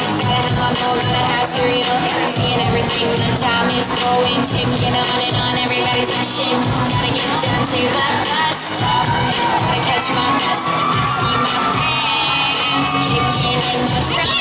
Gotta have my bowl, gotta have cereal. Seeing everything, the time is going. Ticking on and on, everybody's rushing. Gotta get down to the bus stop. Gotta catch my bus, see my friends. Keep me in the